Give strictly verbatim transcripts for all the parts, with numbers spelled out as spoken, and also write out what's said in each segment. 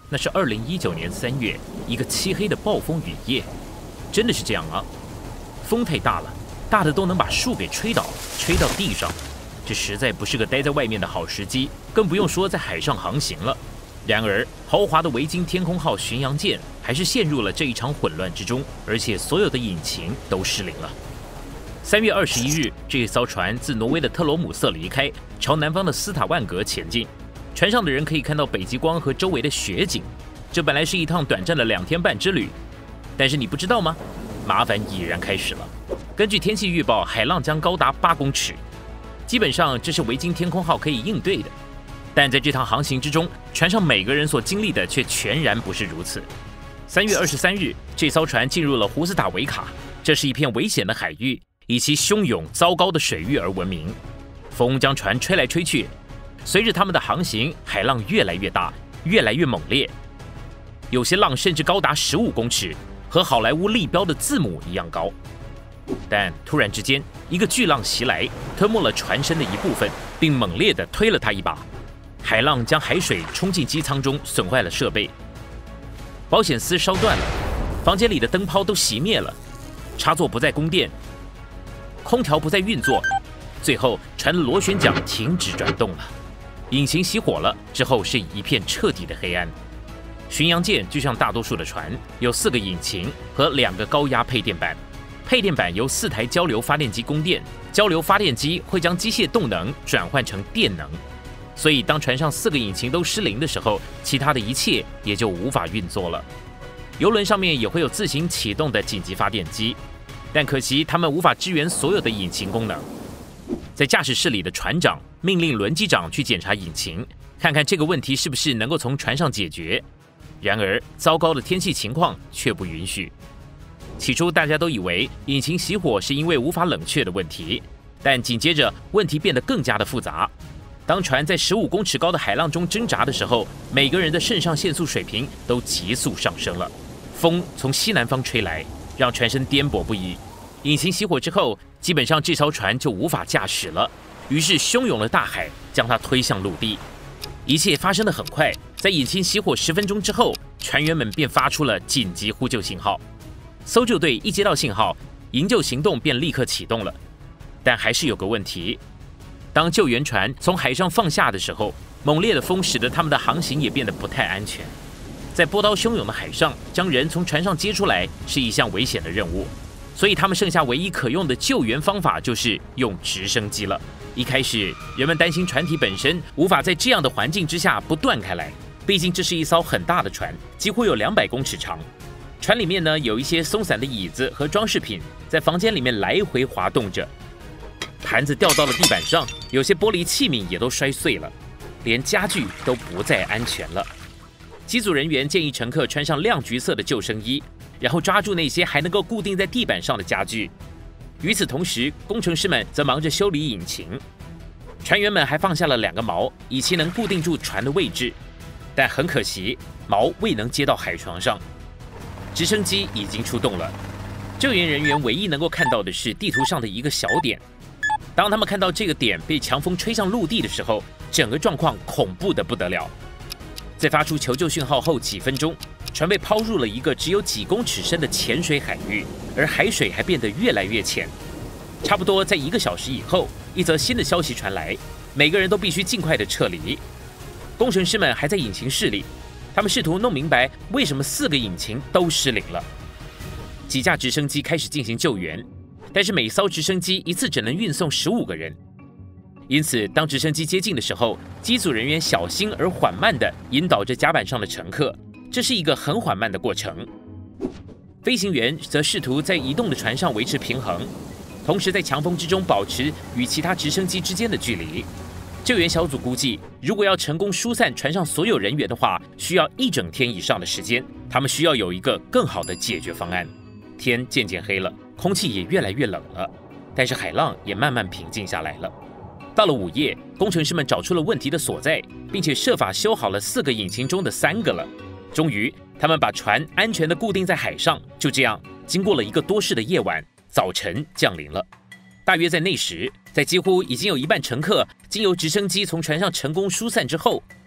那是二零一九年三月，一个漆黑的暴风雨夜。真的是这样啊！风太大了，大的都能把树给吹倒，吹到地上。这实在不是个待在外面的好时机，更不用说在海上航行了。然而，豪华的维京天空号巡洋舰还是陷入了这一场混乱之中，而且所有的引擎都失灵了。三月二十一日，这艘船自挪威的特罗姆瑟离开，朝南方的斯塔万格前进。船上的人可以看到北极光和周围的雪景。这本来是一趟短暂的两天半之旅，但是你不知道吗？麻烦已然开始了。根据天气预报，海浪将高达八公尺。基本上，这是维京天空号可以应对的。但在这趟航行之中，船上每个人所经历的却全然不是如此。三月二十三日，这艘船进入了胡斯塔维卡，这是一片危险的海域，以其汹涌糟糕的水域而闻名。风将船吹来吹去，随着他们的航行，海浪越来越大，越来越猛烈。有些浪甚至高达十五公尺，和好莱坞立标的字母一样高。但突然之间，一个巨浪袭来，吞没了船身的一部分，并猛烈地推了它一把。海浪将海水冲进机舱中，损坏了设备。保险丝烧断了，房间里的灯泡都熄灭了，插座不再供电，空调不再运作。最后，船的螺旋桨停止转动了，引擎熄火了。之后是一片彻底的黑暗。巡洋舰就像大多数的船，有四个引擎和两个高压配电板。配电板由四台交流发电机供电，交流发电机会将机械动能转换成电能。所以，当船上四个引擎都失灵的时候，其他的一切也就无法运作了。邮轮上面也会有自行启动的紧急发电机，但可惜它们无法支援所有的引擎功能。在驾驶室里的船长命令轮机长去检查引擎，看看这个问题是不是能够从船上解决。然而，糟糕的天气情况却不允许。起初，大家都以为引擎熄火是因为无法冷却的问题，但紧接着问题变得更加的复杂。当船在十五公尺高的海浪中挣扎的时候，每个人的肾上腺素水平都急速上升了。风从西南方吹来，让船身颠簸不已。引擎熄火之后，基本上这艘船就无法驾驶了。于是，汹涌的大海将它推向陆地。一切发生得很快，在引擎熄火十分钟之后，船员们便发出了紧急呼救信号。搜救队一接到信号，营救行动便立刻启动了。但还是有个问题。当救援船从海上放下的时候，猛烈的风使得他们的航行也变得不太安全。在波涛汹涌的海上，将人从船上接出来是一项危险的任务，所以他们剩下唯一可用的救援方法就是用直升机了。一开始，人们担心船体本身无法在这样的环境之下不断开来，毕竟这是一艘很大的船，几乎有两百公尺长。船里面呢有一些松散的椅子和装饰品，在房间里面来回滑动着。盘子掉到了地板上，有些玻璃器皿也都摔碎了，连家具都不再安全了。机组人员建议乘客穿上亮橘色的救生衣，然后抓住那些还能够固定在地板上的家具。与此同时，工程师们则忙着修理引擎。船员们还放下了两个锚，以期能固定住船的位置，但很可惜，锚未能接到海床上。直升机已经出动了，救援人员唯一能够看到的是地图上的一个小点。当他们看到这个点被强风吹向陆地的时候，整个状况恐怖得不得了。在发出求救讯号后几分钟，船被抛入了一个只有几公尺深的浅水海域，而海水还变得越来越浅。差不多在一个小时以后，一则新的消息传来，每个人都必须尽快的撤离。工程师们还在引擎室里，他们试图弄明白为什么四个引擎都失灵了。几架直升机开始进行救援，但是每艘直升机一次只能运送十五个人。因此，当直升机接近的时候，机组人员小心而缓慢地引导着甲板上的乘客，这是一个很缓慢的过程。飞行员则试图在移动的船上维持平衡，同时在强风之中保持与其他直升机之间的距离。救援小组估计，如果要成功疏散船上所有人员的话，需要一整天以上的时间。他们需要有一个更好的解决方案。天渐渐黑了，空气也越来越冷了，但是海浪也慢慢平静下来了。到了午夜，工程师们找出了问题的所在，并且设法修好了四个引擎中的三个了。终于，他们把船安全地固定在海上。就这样，经过了一个多事的夜晚，早晨降临了。大约在那时，在几乎已经有一半乘客经由直升机从船上成功疏散之后，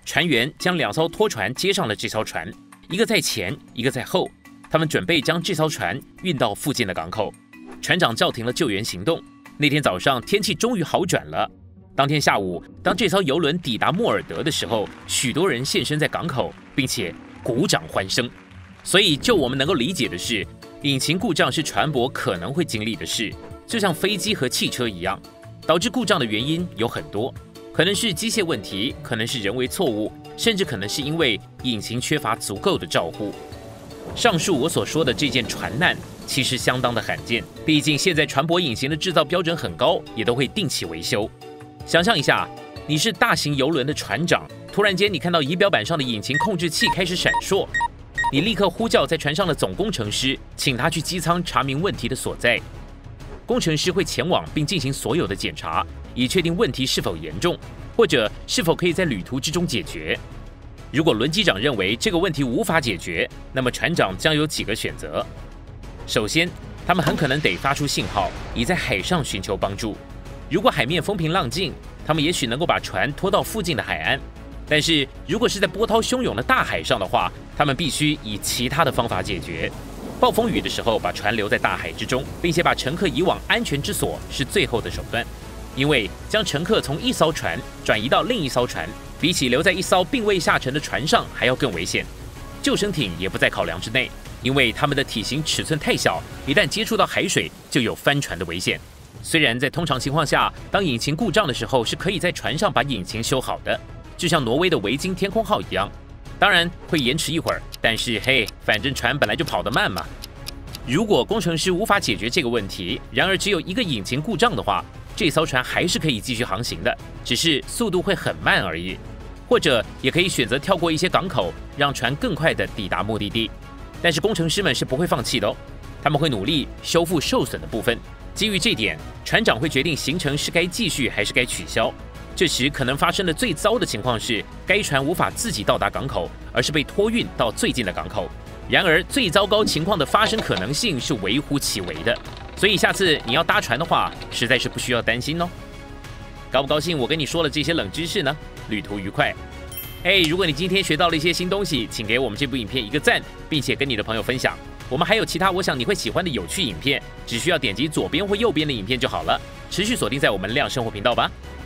船员将两艘拖船接上了这艘船，一个在前，一个在后。他们准备将这艘船运到附近的港口。船长叫停了救援行动。那天早上天气终于好转了。当天下午，当这艘游轮抵达莫尔德的时候，许多人现身在港口，并且鼓掌欢声。所以，就我们能够理解的是，引擎故障是船舶可能会经历的事，就像飞机和汽车一样。导致故障的原因有很多，可能是机械问题，可能是人为错误，甚至可能是因为引擎缺乏足够的照护。上述我所说的这件船难，其实相当的罕见，毕竟现在船舶引擎的制造标准很高，也都会定期维修。想象一下，你是大型游轮的船长，突然间你看到仪表板上的引擎控制器开始闪烁，你立刻呼叫在船上的总工程师，请他去机舱查明问题的所在。工程师会前往并进行所有的检查，以确定问题是否严重，或者是否可以在旅途之中解决。如果轮机长认为这个问题无法解决，那么船长将有几个选择。首先，他们很可能得发出信号，以在海上寻求帮助。如果海面风平浪静，他们也许能够把船拖到附近的海岸。但是如果是在波涛汹涌的大海上的话，他们必须以其他的方法解决。暴风雨的时候，把船留在大海之中，并且把乘客移往安全之所是最后的手段。因为将乘客从一艘船转移到另一艘船，比起留在一艘并未下沉的船上还要更危险。救生艇也不在考量之内，因为它们的体型尺寸太小，一旦接触到海水，就有翻船的危险。虽然在通常情况下，当引擎故障的时候是可以在船上把引擎修好的，就像挪威的维京天空号一样。当然会延迟一会儿，但是嘿，反正船本来就跑得慢嘛。如果工程师无法解决这个问题，然而只有一个引擎故障的话，这艘船还是可以继续航行的，只是速度会很慢而已。或者也可以选择跳过一些港口，让船更快地抵达目的地。但是工程师们是不会放弃的哦，他们会努力修复受损的部分。基于这点，船长会决定行程是该继续还是该取消。这时可能发生的最糟的情况是，该船无法自己到达港口，而是被托运到最近的港口。然而，最糟糕情况的发生可能性是微乎其微的，所以下次你要搭船的话，实在是不需要担心哦。高不高兴我跟你说了这些冷知识呢？旅途愉快！嘿，如果你今天学到了一些新东西，请给我们这部影片一个赞，并且跟你的朋友分享。我们还有其他我想你会喜欢的有趣影片，只需要点击左边或右边的影片就好了。持续锁定在我们亮生活频道吧。